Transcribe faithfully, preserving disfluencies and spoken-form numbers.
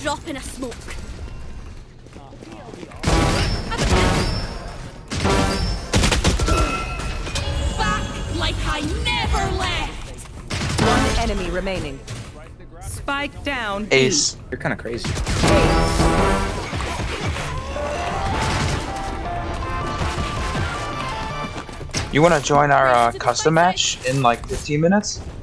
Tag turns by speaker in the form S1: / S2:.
S1: drop in a smoke. Back like I never left.
S2: One enemy remaining. Spike down.
S3: Ace.
S4: You're kind of crazy.
S3: You want to join our uh, custom match in like fifteen minutes?